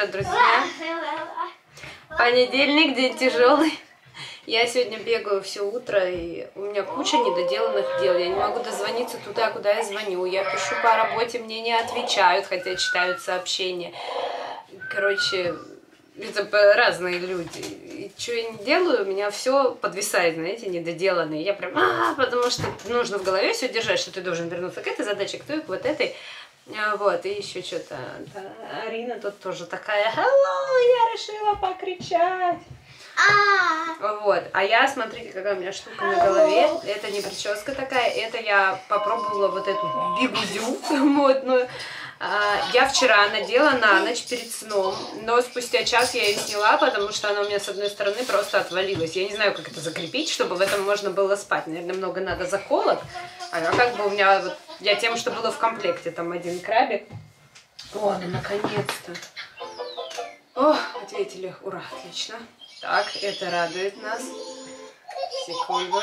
утро, друзья. Понедельник, день тяжелый. Я сегодня бегаю все утро, и у меня куча недоделанных дел. Я не могу дозвониться туда, куда я звоню. Я пишу по работе, мне не отвечают, хотя читают сообщения. Короче, это разные люди. И что я не делаю, у меня все подвисает, знаете, недоделанные. Я прям, потому что нужно в голове все держать, что ты должен вернуться к этой задаче, к той, к вот этой. Вот, и еще что-то. Арина тут тоже такая, hello, я решила покричать. Вот, а я, смотрите, какая у меня штука на голове. Это не прическа такая, это я попробовала вот эту бигудю модную. Я вчера надела на ночь перед сном, но спустя час я ее сняла, потому что она у меня с одной стороны просто отвалилась. Я не знаю, как это закрепить, чтобы в этом можно было спать. Наверное, много надо заколок. А как бы у меня, вот, я тем, что было в комплекте, там один крабик. О, ну наконец-то. О, ответили, ура, отлично. Так, это радует нас. Секунду.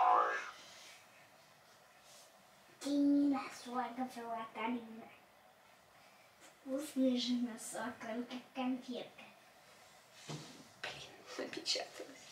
Вкусный же носок, он как конфетка. Блин, напечаталась.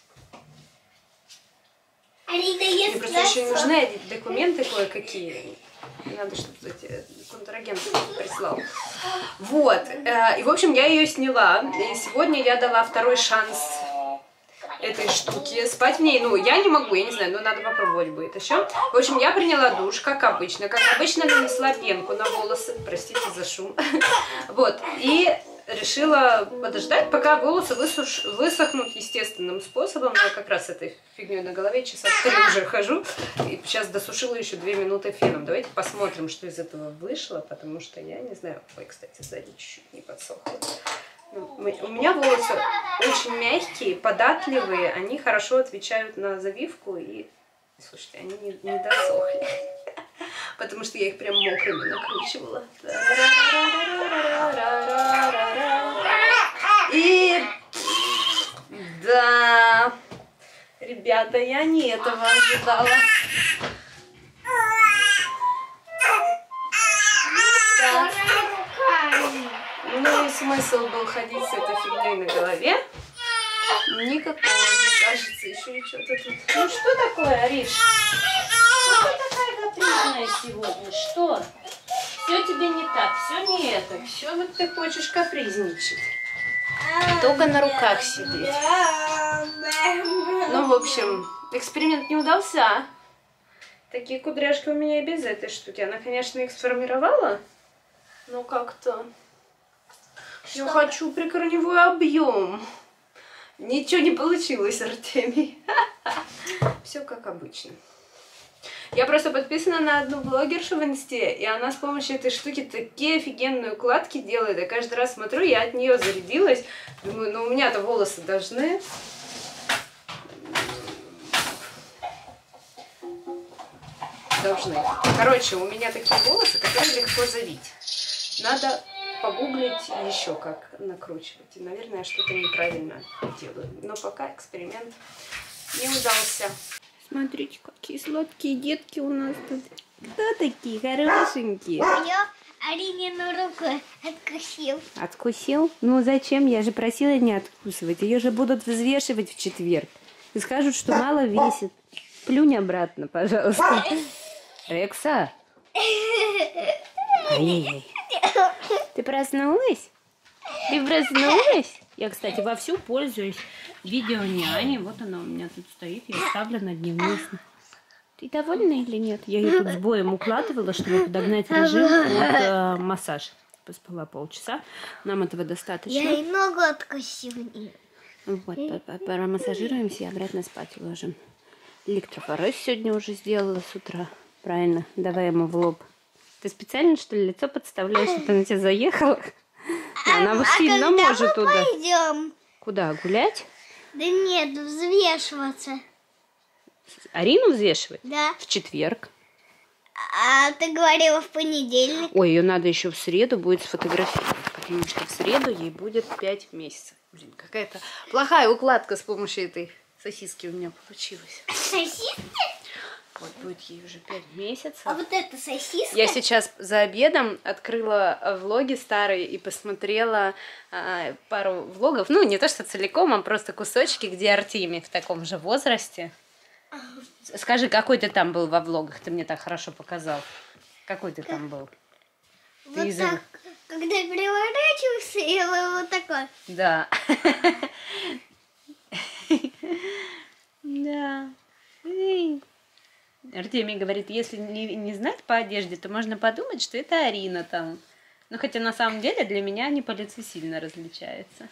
Алина, мне просто еще нужны документы кое-какие. Надо, чтобы контрагент прислал. Вот. И, в общем, я ее сняла. И сегодня я дала второй шанс этой штуки. Спать в ней, ну, я не могу, я не знаю, но надо попробовать будет еще. В общем, я приняла душ, как обычно. Как обычно, нанесла пенку на волосы. Простите за шум. Вот. И решила подождать, пока волосы высохнут естественным способом. Я как раз этой фигней на голове часа 3 уже хожу. И сейчас досушила еще 2 минуты феном. Давайте посмотрим, что из этого вышло, потому что я не знаю. Ой, кстати, сзади чуть-чуть не подсохло. У меня волосы очень мягкие, податливые, они хорошо отвечают на завивку, и, слушайте, они не досохли, потому что я их прям мокрыми накручивала. И да, ребята, я не этого ожидала. Ну и смысл был ходить с этой фигней на голове. Никакого, мне кажется, еще и что-то тут. Ну что такое, Ариш? Что ты такая капризная сегодня? Что? Все тебе не так, все не это. Все вот ты хочешь капризничать. Только на руках сидеть. Ну, в общем, эксперимент не удался. Такие кудряшки у меня и без этой штуки. Она, конечно, их сформировала, но как-то... Я хочу прикорневой объем. Ничего не получилось, Артемий. Все как обычно. Я просто подписана на одну блогершу в инсте, и она с помощью этой штуки такие офигенные укладки делает. Я каждый раз смотрю, я от нее зарядилась. Думаю, ну у меня-то волосы должны... Короче, у меня такие волосы, которые легко завить. Надо... погуглить еще, как накручивать. И, наверное, я что-то неправильно делаю. Но пока эксперимент не удался. Смотрите, какие сладкие детки у нас тут. Кто такие хорошенькие? Я Аринину руку откусил. Откусил? Ну зачем? Я же просила не откусывать. Ее же будут взвешивать в четверг. И скажут, что мало весит. Плюнь обратно, пожалуйста. Рекса? Ай-яй-яй. Ты проснулась? Ты проснулась? Я, кстати, вовсю пользуюсь видео няни. Вот она у меня тут стоит. Я ставлю над ним вместе. Ты довольна или нет? Я ее тут с боем укладывала, чтобы подогнать режим под массаж. Поспала полчаса. Нам этого достаточно. Я и ногу откусила. Вот, промассажируемся и обратно спать уложим. Электрофорез сегодня уже сделала с утра. Правильно, давай ему в лоб. Ты специально, что ли, лицо подставляешь, чтобы она тебя заехала? Она сильно может туда. Пойдем? Куда, гулять? Да нет, взвешиваться. Арину взвешивать? Да. В четверг. А ты говорила в понедельник. Ой, ее надо еще в среду будет сфотографировать, потому что в среду ей будет 5 месяцев. Блин, какая-то плохая укладка с помощью этой сосиски у меня получилась. Сосиски? Вот, будет ей уже 5 месяцев. А вот это сосиска? Я сейчас за обедом открыла влоги старые и посмотрела пару влогов. Ну, не то что целиком, а просто кусочки, где Артемий в таком же возрасте. Скажи, какой ты там был во влогах? Ты мне так хорошо показал. Какой ты там был? Вот так, когда переворачивался, я вот такой. Да. Да. Артемий говорит, если не знать по одежде, то можно подумать, что это Арина там. Ну, хотя на самом деле для меня они по лицу сильно различаются.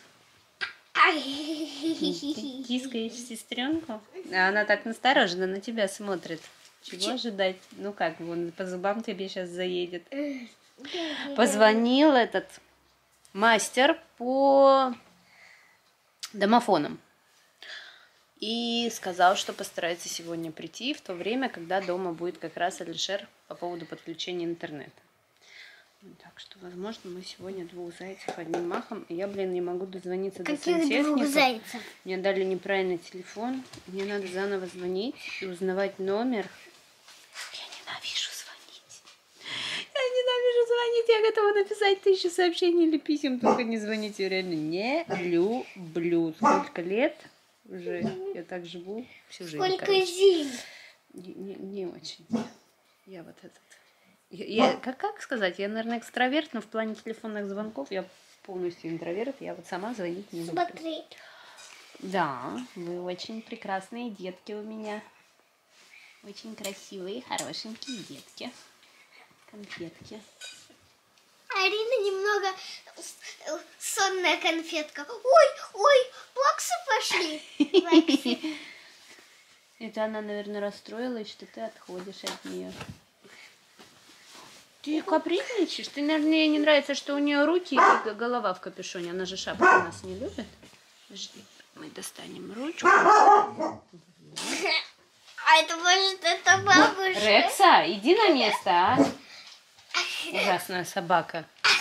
Ты тискаешь сестренку? А она так настороженно на тебя смотрит. Чего ожидать? Ну как, вон по зубам тебе сейчас заедет. Позвонил этот мастер по домофонам. И сказал, что постарается сегодня прийти в то время, когда дома будет как раз Алишер по поводу подключения интернета. Так что, возможно, мы сегодня 2 зайцев одним махом. И я, не могу дозвониться до сантехника. 2 зайцев? Мне дали неправильный телефон. Мне надо заново звонить и узнавать номер. Я ненавижу звонить. Я ненавижу звонить. Я готова написать 1000 сообщений или писем. Только не звоните. Я реально не люблю. Сколько лет уже я так живу всю жизнь. Сколько зим? Не очень. Я вот этот... Я, как сказать, я, наверное, экстраверт, но в плане телефонных звонков я полностью интроверт. Я вот сама звонить не люблю. Смотри. Да, вы очень прекрасные детки у меня. Очень красивые, хорошенькие детки. Конфетки. Арина немного сонная конфетка. Ой, плаксы пошли. Плаксы. Это она, наверное, расстроилась, что ты отходишь от нее. Ты капризничаешь? Ты, наверное, ей не нравится, что у нее руки и голова в капюшоне. Она же шапку у нас не любит. Подожди, мы достанем ручку. А это может это бабушка? Рекса, иди на место, а? Ужасная собака.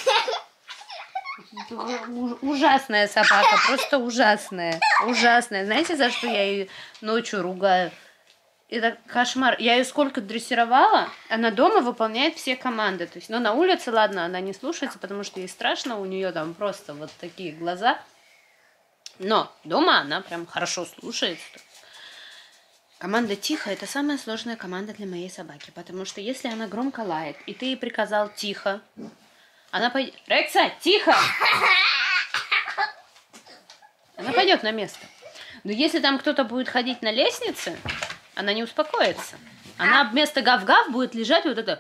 Ужасная собака, просто ужасная. Ужасная. Знаете, за что я ее ночью ругаю? Это кошмар. Я ее сколько дрессировала, она дома выполняет все команды. То есть, ну, на улице, ладно, она не слушается, потому что ей страшно, у нее там просто вот такие глаза. Но дома она прям хорошо слушается. Команда «Тихо» — это самая сложная команда для моей собаки, потому что если она громко лает, и ты ей приказал «Тихо», она пойдет... Рекса, тихо! Она пойдет на место. Но если там кто-то будет ходить на лестнице, она не успокоится. Она вместо гав-гав будет лежать вот это.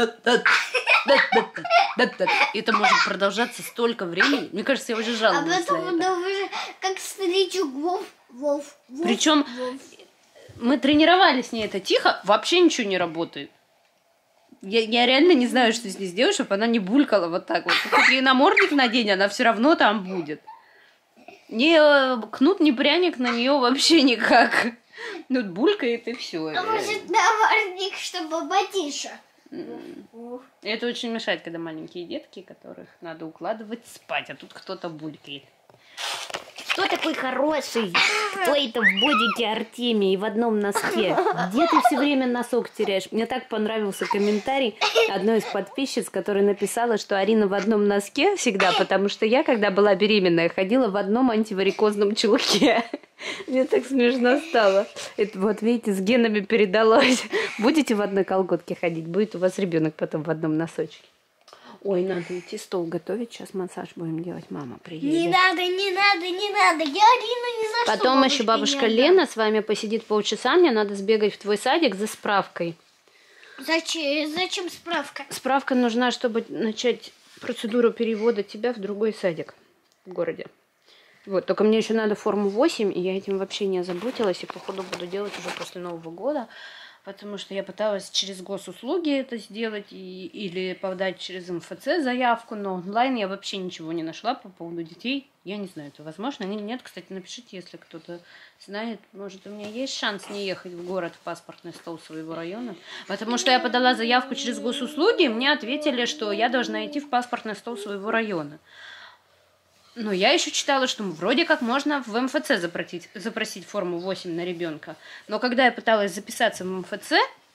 И это может продолжаться столько времени. Мне кажется, я уже жаловалась а потом на это. Уже как старичок Вов. Причем мы тренировали с ней это тихо, вообще ничего не работает. Я реально не знаю, что с ней сделать, чтобы она не булькала вот так вот. Хоть ей намордник надень, она все равно там будет. Ни кнут, ни пряник на нее вообще никак. Ну, булькает и все. А может, намордник, чтобы потише? Это очень мешает, когда маленькие детки, которых надо укладывать спать, а тут кто-то булькает. Кто такой хороший? Кто это в бодике Артемий в одном носке? Где ты все время носок теряешь? Мне так понравился комментарий одной из подписчиц, которая написала, что Арина в одном носке всегда, потому что я, когда была беременная, ходила в одном антиварикозном чулке. Мне так смешно стало. Это вот, видите, с генами передалось. Будете в одной колготке ходить, будет у вас ребенок потом в одном носочке. Ой, надо идти стол готовить, сейчас массаж будем делать, мама приедет. Не надо, я Арину ни за что. Потом еще бабушка Лена с вами посидит полчаса, мне надо сбегать в твой садик за справкой. Зачем справка? Справка нужна, чтобы начать процедуру перевода тебя в другой садик в городе. Вот, только мне еще надо форму 8, и я этим вообще не озаботилась, и походу буду делать уже после Нового года. Потому что я пыталась через госуслуги это сделать или подать через МФЦ заявку, но онлайн я вообще ничего не нашла по поводу детей. Я не знаю, это возможно или нет. Кстати, напишите, если кто-то знает. Может, у меня есть шанс не ехать в город в паспортный стол своего района. Потому что я подала заявку через госуслуги, мне ответили, что я должна идти в паспортный стол своего района. Но я еще читала, что вроде как можно в МФЦ запросить форму 8 на ребенка. Но когда я пыталась записаться в МФЦ,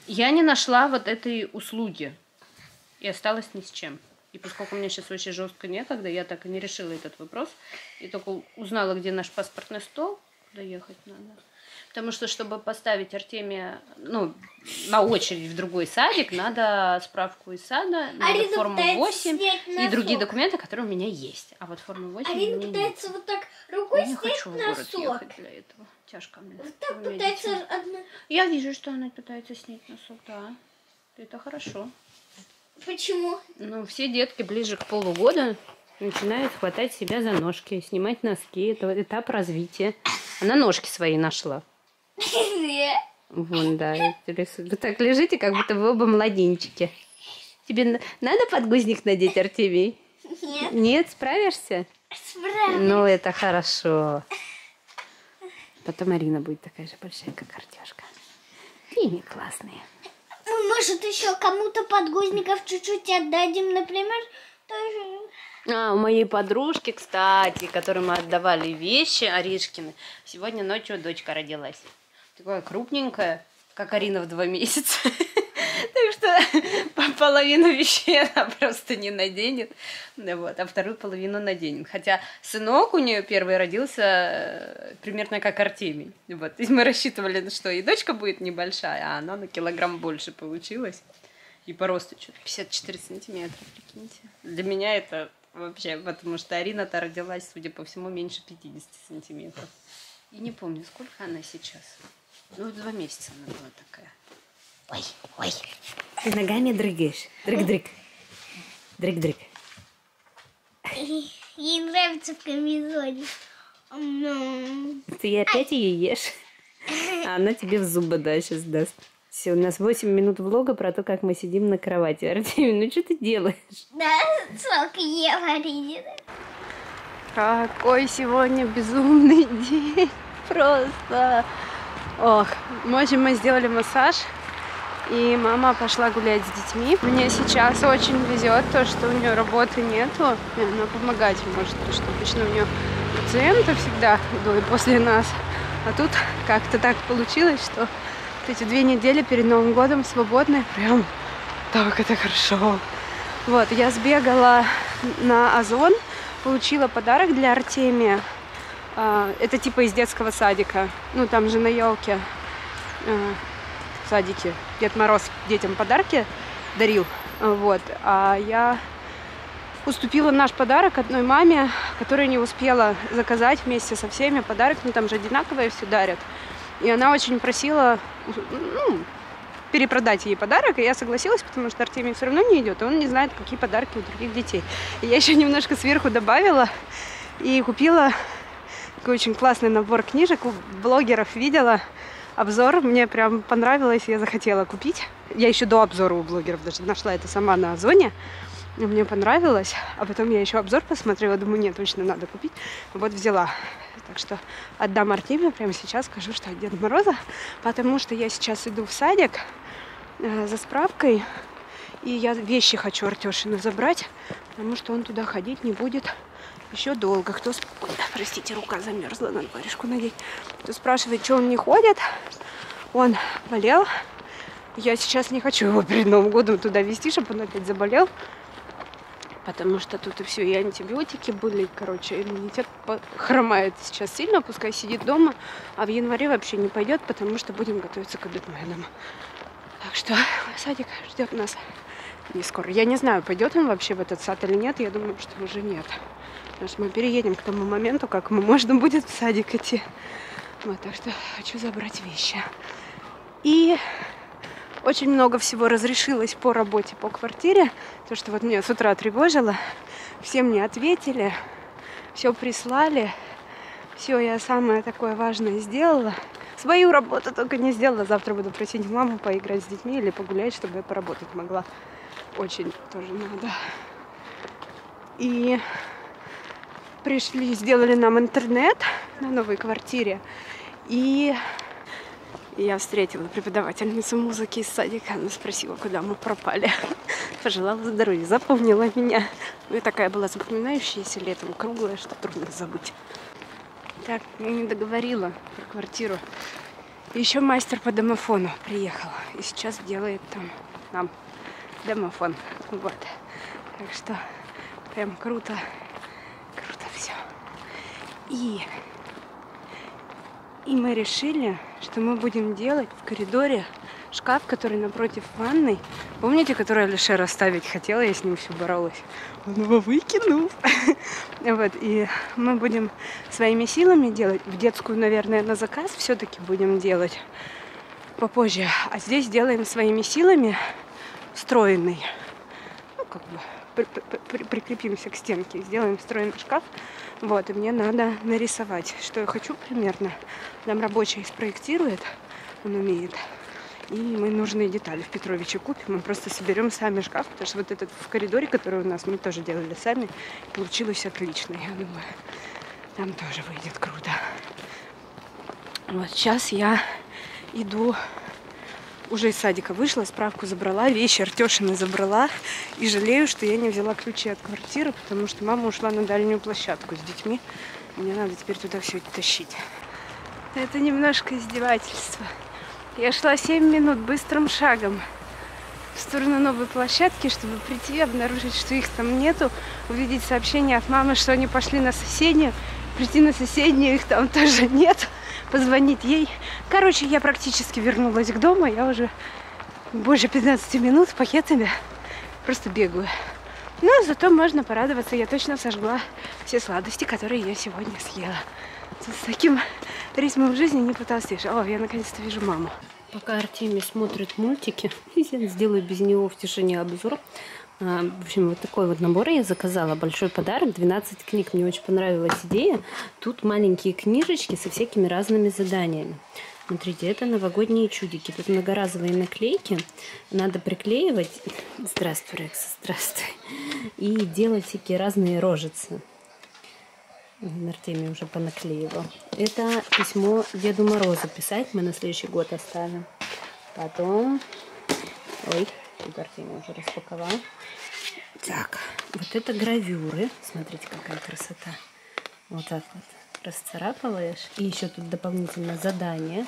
Я не нашла вот этой услуги и осталась ни с чем. И поскольку мне сейчас очень жестко некогда, я так и не решила этот вопрос. И только узнала, где наш паспортный стол, куда ехать надо. Потому что, чтобы поставить Артемия, ну, на очередь в другой садик, надо справку из сада, надо форму 8 и другие документы, которые у меня есть. А вот форму 8 Арина пытается вот так рукой снять носок. Я не хочу в город ехать для этого. Тяжко мне. Вот так пытается одна. Я вижу, что она пытается снять носок, да. Это хорошо. Почему? Ну, все детки ближе к полугода начинают хватать себя за ножки, снимать носки. Это этап развития. Она ножки свои нашла. Вон, да. Вы так лежите, как будто вы оба младенчики. Тебе надо подгузник надеть, Артемий? Нет. Нет, справишься? Справишься. Ну, это хорошо. Потом Арина будет такая же большая, как Артёшка. И не классные. Ну, может, еще кому-то подгузников чуть-чуть отдадим, например, тоже. У моей подружки, кстати, которой мы отдавали вещи, Аришкины, сегодня ночью дочка родилась. Такая крупненькая, как Арина в 2 месяца. Так что половину вещей она просто не наденет, вот, а вторую половину наденет. Хотя сынок у нее первый родился примерно как Артемий. Вот. То есть мы рассчитывали, что и дочка будет небольшая, а она на килограмм больше получилась. И по росту что-то 54 сантиметра, прикиньте. Для меня это вообще, потому что Арина-то родилась, судя по всему, меньше 50 сантиметров. И не помню, сколько она сейчас. Ну, 2 месяца она была такая. Ой, ой. Ты ногами дрыгаешь. Дрыг-дрыг. Дрыг-дрыг. Ей нравится в камизоне. Ты опять ее ешь? А она тебе в зубы, да, сейчас даст. Все, у нас 8 минут влога про то, как мы сидим на кровати. Артемий, ну что ты делаешь? Да, сколько Ева Арина. Какой сегодня безумный день. Просто. Ох, мы сделали массаж. И мама пошла гулять с детьми. Мне сейчас очень везет то, что у нее работы нету. И она помогать может, потому что обычно у нее пациенты всегда до и после нас. А тут как-то так получилось, что вот эти 2 недели перед Новым годом свободные. Прям так это хорошо. Вот, я сбегала на Озон, получила подарок для Артемия. Это типа из детского садика. Ну, там же на елке в садике Дед Мороз детям подарки дарил. Вот. А я уступила наш подарок одной маме, которая не успела заказать вместе со всеми подарок. Ну, там же одинаковые все дарят. И она очень просила, ну, перепродать ей подарок. И я согласилась, потому что Артемий все равно не идет. И он не знает, какие подарки у других детей. И я еще немножко сверху добавила и купила такой очень классный набор книжек. У блогеров видела обзор, мне прям понравилось, я захотела купить. Я еще до обзора у блогеров даже нашла это сама на Озоне. Мне понравилось. А потом я еще обзор посмотрела, думаю, нет, точно надо купить. Вот взяла. Так что отдам Артемию прямо сейчас, скажу, что от Деда Мороза. Потому что я сейчас иду в садик за справкой. И я вещи хочу Артешину забрать, потому что он туда ходить не будет еще долго. Кто, простите, рука замерзла, надо варежку надеть. Кто спрашивает, что он не ходит, он болел. Я сейчас не хочу его перед Новым годом туда везти, чтобы он опять заболел. Потому что тут и все, и антибиотики были, короче, иммунитет хромает сейчас сильно, пускай сидит дома, а в январе вообще не пойдет, потому что будем готовиться к обедменам. Так что садик ждет нас не скоро. Я не знаю, пойдет он вообще в этот сад или нет, я думаю, что уже нет. Потому что мы переедем к тому моменту, как можно будет в садик идти. Вот, так что хочу забрать вещи. И очень много всего разрешилось по работе, по квартире. То, что вот меня с утра тревожило. Все мне ответили, все прислали. Все я самое такое важное сделала. Свою работу только не сделала. Завтра буду просить маму поиграть с детьми или погулять, чтобы я поработать могла. Очень тоже надо. И пришли, сделали нам интернет на новой квартире. И я встретила преподавательницу музыки из садика. Она спросила, куда мы пропали. Пожелала здоровья, запомнила меня. Ну и такая была запоминающаяся летом, круглая, что трудно забыть. Так, я не договорила про квартиру. Еще мастер по домофону приехал. И сейчас делает там нам домофон. Вот. Так что прям круто. Круто все. И мы решили, что мы будем делать в коридоре шкаф, который напротив ванной. Помните, который Алишер оставить хотела? Я с ним все боролась. Он его выкинул. Вот. И мы будем своими силами делать. В детскую, наверное, на заказ все-таки будем делать попозже. А здесь делаем своими силами встроенный. Ну, как бы прикрепимся к стенке. Сделаем встроенный шкаф. Вот. И мне надо нарисовать, что я хочу примерно. Нам рабочий спроектирует. Он умеет. И мы нужные детали в Петровиче купим. Мы просто соберем сами шкаф, потому что вот этот в коридоре, который у нас, мы тоже делали сами. Получилось отлично. Я думаю, там тоже выйдет круто. Вот сейчас я иду, уже из садика вышла, справку забрала, вещи Артешины забрала. И жалею, что я не взяла ключи от квартиры, потому что мама ушла на дальнюю площадку с детьми. Мне надо теперь туда все это тащить. Это немножко издевательство. Я шла 7 минут быстрым шагом в сторону новой площадки, чтобы прийти, обнаружить, что их там нету, увидеть сообщение от мамы, что они пошли на соседнюю, прийти на соседнюю, их там тоже нет, позвонить ей. Короче, я практически вернулась к дому, я уже больше 15 минут с пакетами просто бегаю. Но зато можно порадоваться, я точно сожгла все сладости, которые я сегодня съела. С таким ритмом жизни не потолстеешь. О, я наконец-то вижу маму. Пока Артемий смотрит мультики, я сделаю без него в тишине обзор. В общем, вот такой вот набор я заказала. Большой подарок, 12 книг. Мне очень понравилась идея. Тут маленькие книжечки со всякими разными заданиями. Смотрите, это новогодние чудики. Тут многоразовые наклейки. Надо приклеивать. Здравствуй, Рекса, здравствуй. И делать всякие разные рожицы. Артемий уже понаклеивал. Это письмо Деду Морозу писать. Мы на следующий год оставим. Потом... Ой, тут Артемий уже распаковал. Так, вот это гравюры. Смотрите, какая красота. Вот так вот расцарапываешь. И еще тут дополнительно задание.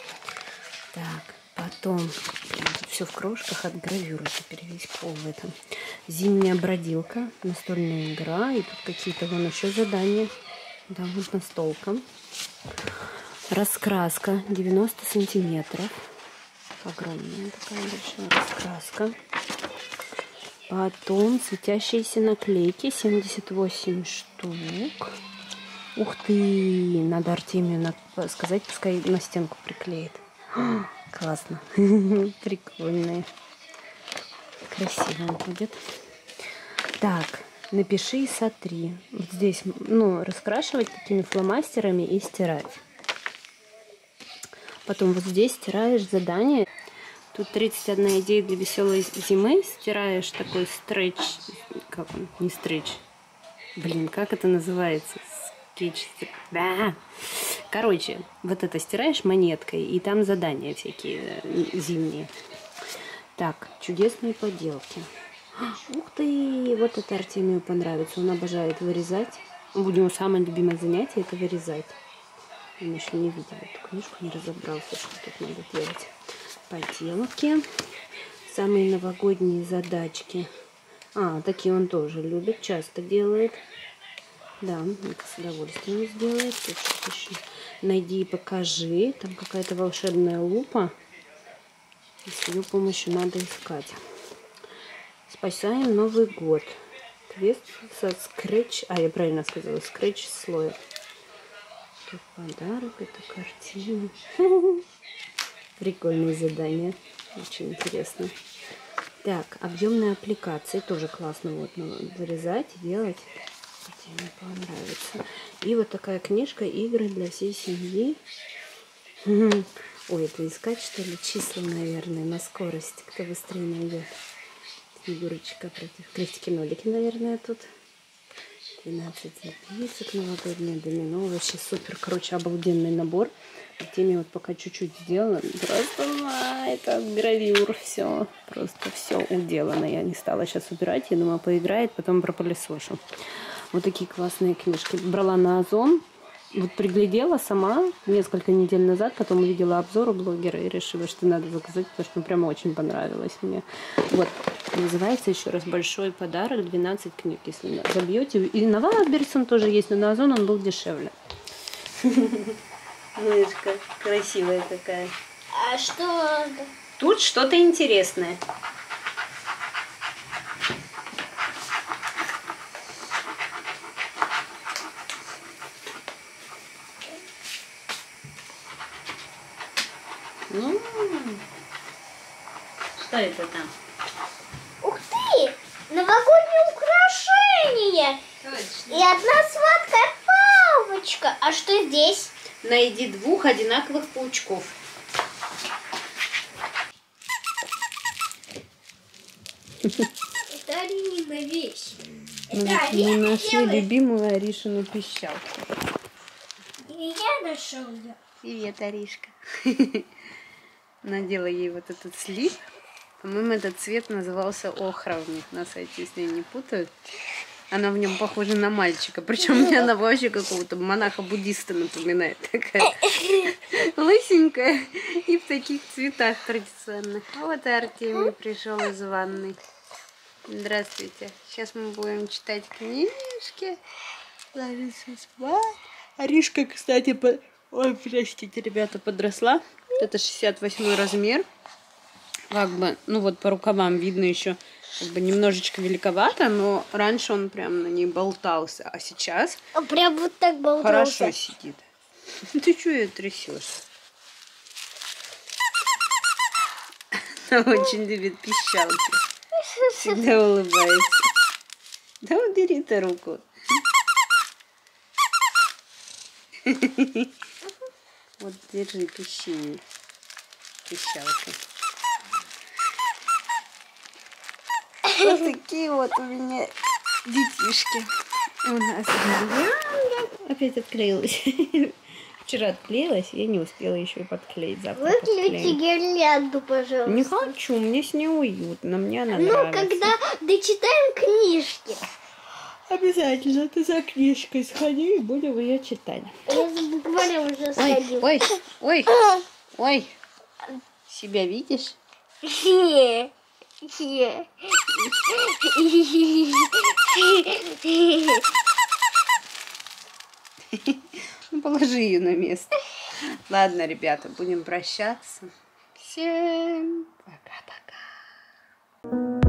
Так, потом... Все в крошках от гравюры. Теперь весь пол в этом. Зимняя бродилка, настольная игра. И тут какие-то вон еще задания. Да, вот настолка. Раскраска 90 сантиметров. Огромная такая большая раскраска. Потом светящиеся наклейки 78 штук. Ух ты! Надо Артемию сказать, пускай на стенку приклеит. Классно. Прикольные. Красиво будет. Так, напиши и сотри. Вот здесь, ну, раскрашивать такими фломастерами и стирать. Потом вот здесь стираешь задание. Тут 31 идея для веселой зимы. Стираешь такой стретч. Как он? Не стретч. Блин, как это называется? Скетч. Да. Короче, вот это стираешь монеткой, и там задания всякие зимние. Так, чудесные поделки. Ух ты! Вот это Артемию понравится. Он обожает вырезать. У него самое любимое занятие — это вырезать. Он еще не видел эту книжку, не разобрался, что тут надо делать. Поделки. Самые новогодние задачки. Такие он тоже любит, часто делает. Да, это с удовольствием сделает. Тут что-то еще. Найди и покажи. Там какая-то волшебная лупа. И с ее помощью надо искать. Спасаем Новый год. Квест со скретч. Я правильно сказала. Скретч слоя. Тут подарок. Это картина. Прикольные задания. Очень интересно. Так, объемные аппликации. Тоже классно. Вот, вырезать и делать. Мне понравится. И вот такая книжка «Игры для всей семьи». Ой, это искать, что ли? Числа, наверное, на скорость. Кто быстрее найдет. Фигурочка против крестики-нолики, наверное, тут. 12 записок, новогоднее домино. Вообще супер. Короче, обалденный набор. Артемий вот пока чуть-чуть сделано. Просто это гравюр. Все. Просто все уделано. Я не стала сейчас убирать. Я думала, поиграет, потом пропылесошу. Вот такие классные книжки. Брала на Озон. вот приглядела сама несколько недель назад, потом увидела обзор у блогера и решила, что надо заказать, потому что прямо очень понравилось мне. Вот, называется еще раз «Большой подарок», 12 книг, если забьете. И на Wildberries он тоже есть, но на Озон он был дешевле. Мышка красивая какая. А что? Тут что-то интересное. Ну, что это там? Ух ты! Новогоднее украшение! Точно. И одна сладкая палочка. А что здесь? Найди 2 одинаковых паучков. Это Аринина вещь. Мы нашли любимую Аришину пищалку. И я нашел ее. Привет, Аришка. Надела ей вот этот слип. По-моему, этот цвет назывался охра у них на сайте, если я не путаю. Она в нем похожа на мальчика. Причем мне она вообще какого-то монаха-буддиста напоминает. Такая лысенькая и в таких цветах традиционных. А вот и Артемий пришел из ванной. Здравствуйте. Сейчас мы будем читать книжки. Ложиться спать. Аришка, кстати, ой, простите, ребята, подросла. Это 68 размер. Как бы, ну вот по рукавам видно еще как бы немножечко великовато, но раньше он прям на ней болтался, а сейчас Прям вот так болтался. хорошо сидит. Ты что ее трясешь? Она очень любит пищалки. Всегда улыбается. Да убери ты руку. Вот держи, пищи. Пищалки. Вот такие вот у меня детишки. У нас опять отклеилась. Вчера отклеилась, я не успела еще и подклеить. Выключи гирлянду, пожалуйста. Не хочу, мне с ней уютно, мне она Ну, нравится. когда дочитаем книжки. Обязательно ты за книжкой сходи и будем ее читать. Я буквально уже сходила. Ой. Себя видишь? Ну, положи ее на место. Ладно, ребята, будем прощаться. Всем пока-пока.